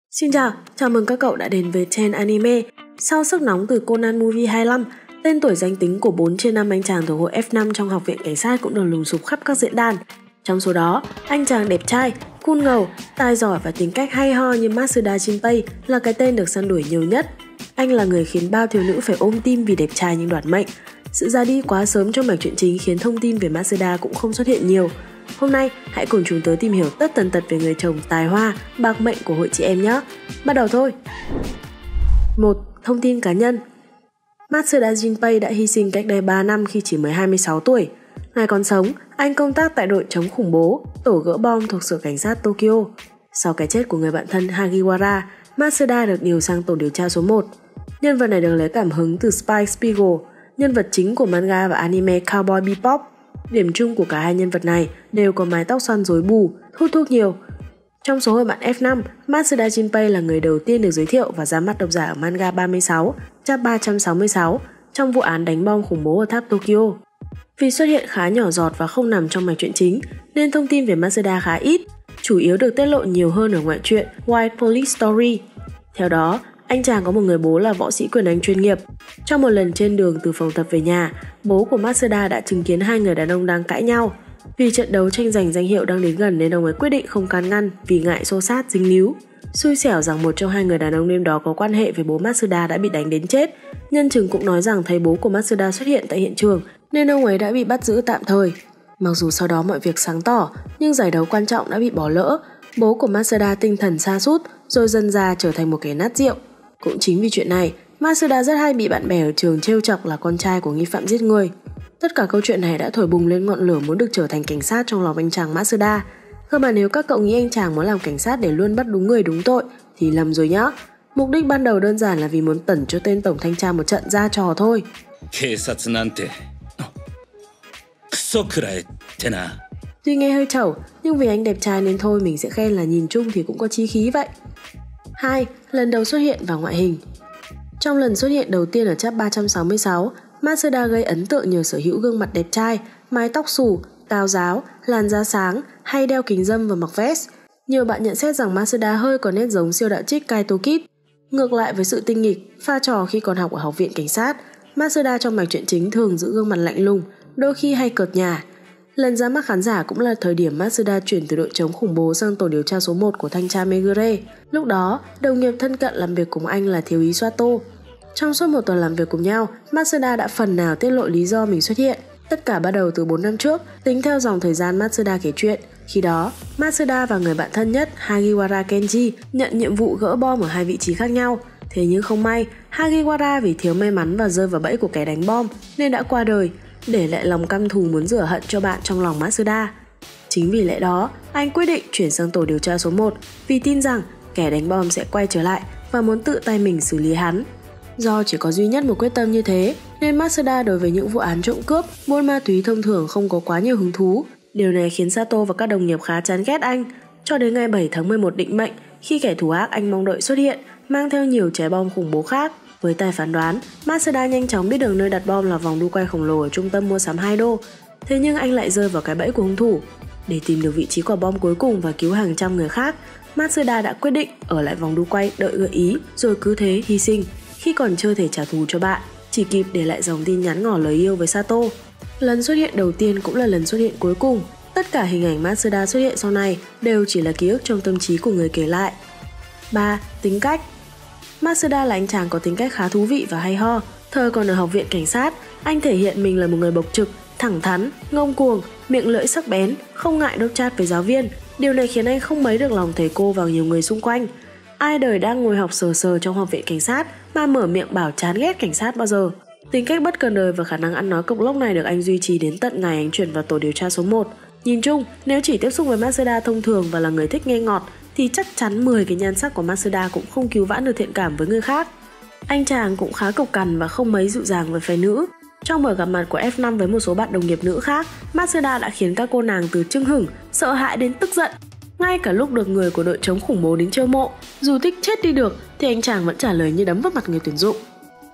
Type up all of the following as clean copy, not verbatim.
Xin chào mừng các cậu đã đến với Ten Anime. Sau sức nóng từ Conan Movie 25, tên tuổi danh tính của 4 trên 5 anh chàng thuộc hội F5 trong học viện cảnh sát cũng được lùng sục khắp các diễn đàn. Trong số đó, anh chàng đẹp trai, cool ngầu, tài giỏi và tính cách hay ho như Masuda Jinpei là cái tên được săn đuổi nhiều nhất. Anh là người khiến bao thiếu nữ phải ôm tim vì đẹp trai nhưng đoạt mệnh. Sự ra đi quá sớm trong mạch truyện chính khiến thông tin về Masuda cũng không xuất hiện nhiều. Hôm nay, hãy cùng chúng tớ tìm hiểu tất tần tật về người chồng tài hoa, bạc mệnh của hội chị em nhé. Bắt đầu thôi! 1. Thông tin cá nhân. Masuda Jinpei đã hy sinh cách đây 3 năm khi chỉ mới 26 tuổi. Ngày còn sống, anh công tác tại đội chống khủng bố, tổ gỡ bom thuộc sở cảnh sát Tokyo. Sau cái chết của người bạn thân Hagiwara, Masuda được điều sang tổ điều tra số 1. Nhân vật này được lấy cảm hứng từ Spike Spiegel, nhân vật chính của manga và anime Cowboy Bebop. Điểm chung của cả hai nhân vật này đều có mái tóc xoăn rối bù, hút thuốc nhiều. Trong số hội bạn F5, Masuda Jinpei là người đầu tiên được giới thiệu và ra mắt độc giả ở manga 36, chap 366 trong vụ án đánh bom khủng bố ở tháp Tokyo. Vì xuất hiện khá nhỏ giọt và không nằm trong mạch truyện chính, nên thông tin về Masuda khá ít, chủ yếu được tiết lộ nhiều hơn ở ngoại truyện White Police Story. Theo đó, anh chàng có một người bố là võ sĩ quyền Anh chuyên nghiệp. Trong một lần trên đường từ phòng tập về nhà, bố của Masuda đã chứng kiến hai người đàn ông đang cãi nhau. Vì trận đấu tranh giành danh hiệu đang đến gần nên ông ấy quyết định không can ngăn vì ngại xô xát dính líu. Xui xẻo rằng một trong hai người đàn ông đêm đó có quan hệ với bố Masuda đã bị đánh đến chết. Nhân chứng cũng nói rằng thấy bố của Masuda xuất hiện tại hiện trường nên ông ấy đã bị bắt giữ tạm thời. Mặc dù sau đó mọi việc sáng tỏ, nhưng giải đấu quan trọng đã bị bỏ lỡ. Bố của Masuda tinh thần sa sút rồi dần ra trở thành một kẻ nát rượu. Cũng chính vì chuyện này, Masuda rất hay bị bạn bè ở trường trêu chọc là con trai của nghi phạm giết người. Tất cả câu chuyện này đã thổi bùng lên ngọn lửa muốn được trở thành cảnh sát trong lòng anh chàng Masuda. Cơ mà nếu các cậu nghĩ anh chàng muốn làm cảnh sát để luôn bắt đúng người đúng tội thì lầm rồi nhá. Mục đích ban đầu đơn giản là vì muốn tẩn cho tên tổng thanh tra một trận ra trò thôi. Tuy nghe hơi chẩu, nhưng vì anh đẹp trai nên thôi mình sẽ khen là nhìn chung thì cũng có chí khí vậy. 2. Lần đầu xuất hiện và ngoại hình. Trong lần xuất hiện đầu tiên ở chap 366, Masuda gây ấn tượng nhờ sở hữu gương mặt đẹp trai, mái tóc xù, cao ráo, làn da sáng, hay đeo kính râm và mặc vest. Nhiều bạn nhận xét rằng Masuda hơi có nét giống siêu đạo trích Kaito Kid. Ngược lại với sự tinh nghịch, pha trò khi còn học ở học viện cảnh sát, Masuda trong mạch truyện chính thường giữ gương mặt lạnh lùng, đôi khi hay cợt nhả. Lần ra mắt khán giả cũng là thời điểm Masuda chuyển từ đội chống khủng bố sang tổ điều tra số 1 của thanh tra Megure. Lúc đó, đồng nghiệp thân cận làm việc cùng anh là thiếu úy Sato. Trong suốt một tuần làm việc cùng nhau, Masuda đã phần nào tiết lộ lý do mình xuất hiện. Tất cả bắt đầu từ 4 năm trước, tính theo dòng thời gian Masuda kể chuyện. Khi đó, Masuda và người bạn thân nhất Hagiwara Kenji nhận nhiệm vụ gỡ bom ở hai vị trí khác nhau. Thế nhưng không may, Hagiwara vì thiếu may mắn và rơi vào bẫy của kẻ đánh bom nên đã qua đời, để lại lòng căm thù muốn rửa hận cho bạn trong lòng Masuda. Chính vì lẽ đó, anh quyết định chuyển sang tổ điều tra số 1 vì tin rằng kẻ đánh bom sẽ quay trở lại và muốn tự tay mình xử lý hắn. Do chỉ có duy nhất một quyết tâm như thế, nên Masuda đối với những vụ án trộm cướp, buôn ma túy thông thường không có quá nhiều hứng thú. Điều này khiến Sato và các đồng nghiệp khá chán ghét anh. Cho đến ngày 7 tháng 11 định mệnh, khi kẻ thù ác anh mong đợi xuất hiện, mang theo nhiều trái bom khủng bố khác. Với tài phán đoán, Masuda nhanh chóng biết được nơi đặt bom là vòng đu quay khổng lồ ở trung tâm mua sắm 2 đô. Thế nhưng anh lại rơi vào cái bẫy của hung thủ. Để tìm được vị trí quả bom cuối cùng và cứu hàng trăm người khác, Masuda đã quyết định ở lại vòng đu quay đợi gợi ý rồi cứ thế hy sinh. Khi còn chưa thể trả thù cho bạn, chỉ kịp để lại dòng tin nhắn ngỏ lời yêu với Sato. Lần xuất hiện đầu tiên cũng là lần xuất hiện cuối cùng. Tất cả hình ảnh Masuda xuất hiện sau này đều chỉ là ký ức trong tâm trí của người kể lại. 3. Tính cách. Masuda là anh chàng có tính cách khá thú vị và hay ho. Thời còn ở học viện cảnh sát, anh thể hiện mình là một người bộc trực, thẳng thắn, ngông cuồng, miệng lưỡi sắc bén, không ngại đốt chát với giáo viên. Điều này khiến anh không mấy được lòng thầy cô và nhiều người xung quanh. Ai đời đang ngồi học sờ sờ trong học viện cảnh sát mà mở miệng bảo chán ghét cảnh sát bao giờ. Tính cách bất cần đời và khả năng ăn nói cộc lốc này được anh duy trì đến tận ngày anh chuyển vào tổ điều tra số 1. Nhìn chung, nếu chỉ tiếp xúc với Masuda thông thường và là người thích nghe ngọt thì chắc chắn 10 cái nhan sắc của Masuda cũng không cứu vãn được thiện cảm với người khác. Anh chàng cũng khá cộc cằn và không mấy dịu dàng với phái nữ. Trong buổi gặp mặt của F5 với một số bạn đồng nghiệp nữ khác, Masuda đã khiến các cô nàng từ chưng hửng, sợ hãi đến tức giận. Ngay cả lúc được người của đội chống khủng bố đến trêu mộ, dù thích chết đi được thì anh chàng vẫn trả lời như đấm vào mặt người tuyển dụng.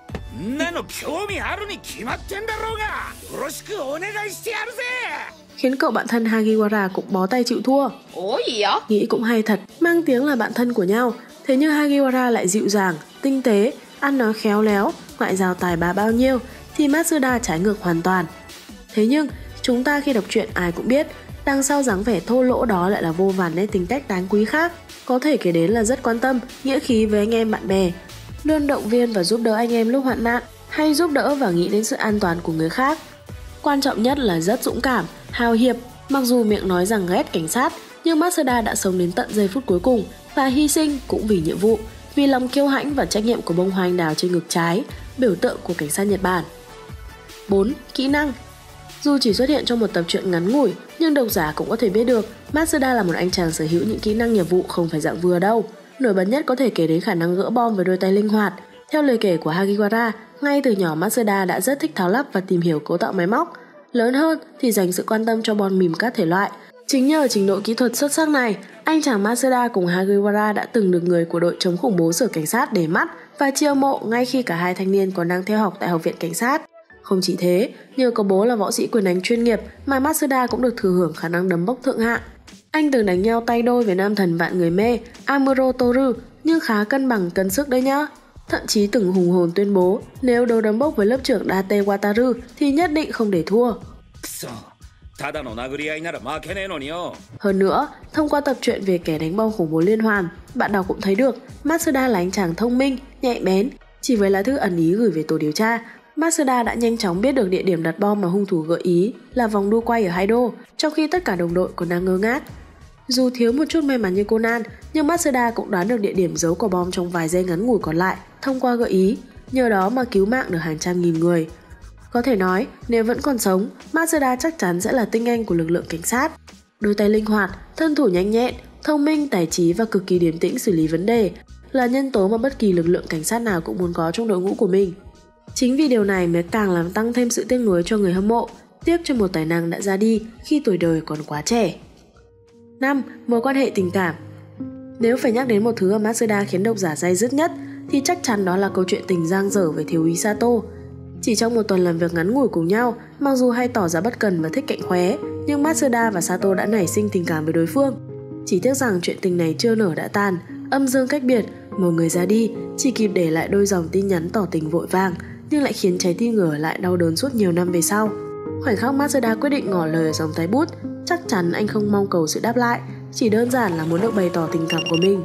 Khiến cậu bạn thân Hagiwara cũng bó tay chịu thua. Nghĩ cũng hay thật, mang tiếng là bạn thân của nhau, Thế nhưng Hagiwara lại dịu dàng, tinh tế, ăn nói khéo léo, ngoại giao tài ba bao nhiêu, thì Matsuda trái ngược hoàn toàn. Thế nhưng, chúng ta khi đọc truyện ai cũng biết, đằng sau dáng vẻ thô lỗ đó lại là vô vàn nét tính cách đáng quý khác. Có thể kể đến là rất quan tâm, nghĩa khí với anh em bạn bè, luôn động viên và giúp đỡ anh em lúc hoạn nạn, hay giúp đỡ và nghĩ đến sự an toàn của người khác. Quan trọng nhất là rất dũng cảm, hào hiệp. Mặc dù miệng nói rằng ghét cảnh sát, nhưng Matsuda đã sống đến tận giây phút cuối cùng và hy sinh cũng vì nhiệm vụ, vì lòng kiêu hãnh và trách nhiệm của bông hoa anh đào trên ngực trái, biểu tượng của cảnh sát Nhật Bản. 4. Kỹ năng. Dù chỉ xuất hiện trong một tập truyện ngắn ngủi, nhưng độc giả cũng có thể biết được Matsuda là một anh chàng sở hữu những kỹ năng nghiệp vụ không phải dạng vừa đâu. Nổi bật nhất có thể kể đến khả năng gỡ bom với đôi tay linh hoạt. Theo lời kể của Hagiwara, ngay từ nhỏ Matsuda đã rất thích tháo lắp và tìm hiểu cấu tạo máy móc. Lớn hơn thì dành sự quan tâm cho bom mìn các thể loại. Chính nhờ trình độ kỹ thuật xuất sắc này, anh chàng Matsuda cùng Hagiwara đã từng được người của đội chống khủng bố sở cảnh sát để mắt và chiêu mộ ngay khi cả hai thanh niên còn đang theo học tại học viện cảnh sát. Không chỉ thế, nhờ có bố là võ sĩ quyền đánh chuyên nghiệp mà Matsuda cũng được thừa hưởng khả năng đấm bốc thượng hạng. Anh từng đánh nhau tay đôi với nam thần vạn người mê Amuro Toru, nhưng khá cân bằng cân sức đấy nhá. Thậm chí từng hùng hồn tuyên bố nếu đấu đấm bốc với lớp trưởng Date Wataru thì nhất định không để thua. Hơn nữa, thông qua tập truyện về kẻ đánh bom khủng bố liên hoàn, bạn đọc cũng thấy được Matsuda là anh chàng thông minh, nhạy bén. Chỉ với lá thư ẩn ý gửi về tổ điều tra, Matsuda đã nhanh chóng biết được địa điểm đặt bom mà hung thủ gợi ý là vòng đu quay ở Haido, trong khi tất cả đồng đội còn đang ngơ ngác. Dù thiếu một chút may mắn như Conan, nhưng Matsuda cũng đoán được địa điểm giấu quả bom trong vài giây ngắn ngủi còn lại thông qua gợi ý, nhờ đó mà cứu mạng được hàng trăm nghìn người. Có thể nói, nếu vẫn còn sống, Matsuda chắc chắn sẽ là tinh anh của lực lượng cảnh sát. Đôi tay linh hoạt, thân thủ nhanh nhẹn, thông minh, tài trí và cực kỳ điềm tĩnh xử lý vấn đề là nhân tố mà bất kỳ lực lượng cảnh sát nào cũng muốn có trong đội ngũ của mình. Chính vì điều này mới càng làm tăng thêm sự tiếc nuối cho người hâm mộ, tiếc cho một tài năng đã ra đi khi tuổi đời còn quá trẻ. 5. Mối quan hệ tình cảm. Nếu phải nhắc đến một thứ ở Matsuda khiến độc giả day dứt nhất thì chắc chắn đó là câu chuyện tình dang dở với thiếu úy Sato. Chỉ trong một tuần làm việc ngắn ngủi cùng nhau, mặc dù hay tỏ ra bất cần và thích cạnh khóe, nhưng Matsuda và Sato đã nảy sinh tình cảm với đối phương. Chỉ tiếc rằng chuyện tình này chưa nở đã tàn, âm dương cách biệt, một người ra đi, chỉ kịp để lại đôi dòng tin nhắn tỏ tình vội vàng, nhưng lại khiến trái tim người ở lại đau đớn suốt nhiều năm về sau. Khoảnh khắc Matsuda quyết định ngỏ lời ở dòng tay bút, chắc chắn anh không mong cầu sự đáp lại, chỉ đơn giản là muốn được bày tỏ tình cảm của mình.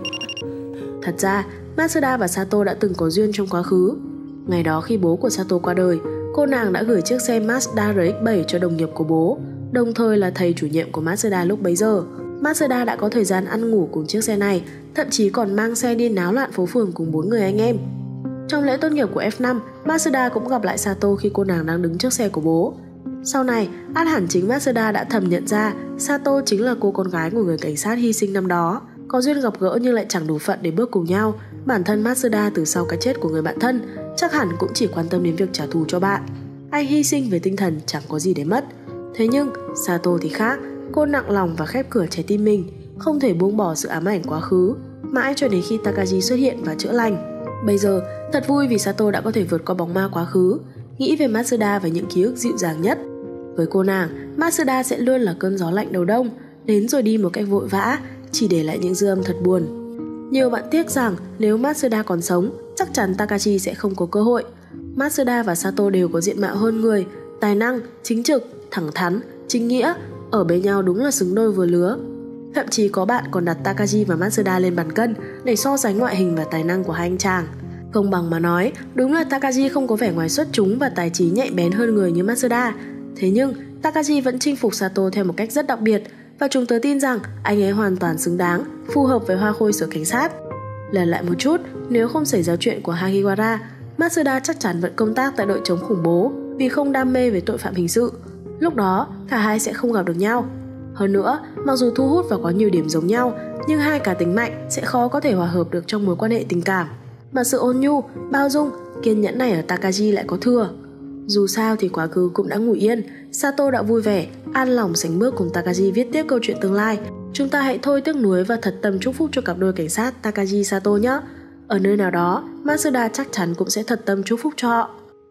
Thật ra, Matsuda và Sato đã từng có duyên trong quá khứ. Ngày đó khi bố của Sato qua đời, cô nàng đã gửi chiếc xe Mazda RX-7 cho đồng nghiệp của bố, đồng thời là thầy chủ nhiệm của Matsuda lúc bấy giờ. Matsuda đã có thời gian ăn ngủ cùng chiếc xe này, thậm chí còn mang xe đi náo loạn phố phường cùng 4 người anh em. Trong lễ tốt nghiệp của F5, Matsuda cũng gặp lại Sato khi cô nàng đang đứng trước xe của bố. Sau này, ắt hẳn chính Matsuda đã thầm nhận ra Sato chính là cô con gái của người cảnh sát hy sinh năm đó. Có duyên gặp gỡ nhưng lại chẳng đủ phận để bước cùng nhau. Bản thân Matsuda từ sau cái chết của người bạn thân chắc hẳn cũng chỉ quan tâm đến việc trả thù cho bạn. Ai hy sinh về tinh thần chẳng có gì để mất. Thế nhưng Sato thì khác, cô nặng lòng và khép cửa trái tim mình, không thể buông bỏ sự ám ảnh quá khứ, mãi cho đến khi Takagi xuất hiện và chữa lành. Bây giờ, thật vui vì Sato đã có thể vượt qua bóng ma quá khứ, nghĩ về Matsuda và những ký ức dịu dàng nhất. Với cô nàng, Matsuda sẽ luôn là cơn gió lạnh đầu đông, đến rồi đi một cách vội vã, chỉ để lại những dư âm thật buồn. Nhiều bạn tiếc rằng nếu Matsuda còn sống, chắc chắn Takagi sẽ không có cơ hội. Matsuda và Sato đều có diện mạo hơn người, tài năng, chính trực, thẳng thắn, chính nghĩa, ở bên nhau đúng là xứng đôi vừa lứa. Thậm chí có bạn còn đặt Takagi và Matsuda lên bàn cân để so sánh ngoại hình và tài năng của hai anh chàng. Công bằng mà nói, đúng là Takagi không có vẻ ngoài xuất chúng và tài trí nhạy bén hơn người như Matsuda. Thế nhưng, Takagi vẫn chinh phục Sato theo một cách rất đặc biệt, và chúng tớ tin rằng anh ấy hoàn toàn xứng đáng, phù hợp với hoa khôi sở cảnh sát. Lần lại một chút, nếu không xảy ra chuyện của Hagiwara, Matsuda chắc chắn vẫn công tác tại đội chống khủng bố vì không đam mê với tội phạm hình sự. Lúc đó, cả hai sẽ không gặp được nhau. Hơn nữa, mặc dù thu hút và có nhiều điểm giống nhau, nhưng hai cá tính mạnh sẽ khó có thể hòa hợp được trong mối quan hệ tình cảm. Mà sự ôn nhu, bao dung, kiên nhẫn này ở Takagi lại có thừa. Dù sao thì quá khứ cũng đã ngủ yên, Sato đã vui vẻ, an lòng sánh bước cùng Takagi viết tiếp câu chuyện tương lai. Chúng ta hãy thôi tiếc nuối và thật tâm chúc phúc cho cặp đôi cảnh sát Takagi Sato nhé. Ở nơi nào đó, Matsuda chắc chắn cũng sẽ thật tâm chúc phúc cho họ.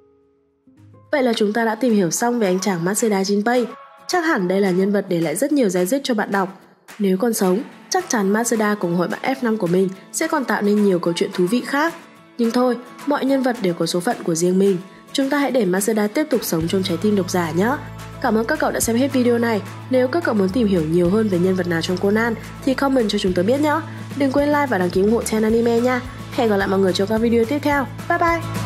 Vậy là chúng ta đã tìm hiểu xong về anh chàng Matsuda Jinpei. Chắc hẳn đây là nhân vật để lại rất nhiều dấu vết cho bạn đọc. Nếu còn sống, chắc chắn Masada cùng hội bạn F5 của mình sẽ còn tạo nên nhiều câu chuyện thú vị khác. Nhưng thôi, mọi nhân vật đều có số phận của riêng mình. Chúng ta hãy để Masada tiếp tục sống trong trái tim độc giả nhé. Cảm ơn các cậu đã xem hết video này. Nếu các cậu muốn tìm hiểu nhiều hơn về nhân vật nào trong Conan thì comment cho chúng tôi biết nhé. Đừng quên like và đăng ký ủng hộ channel Anime nha. Hẹn gặp lại mọi người trong các video tiếp theo. Bye bye!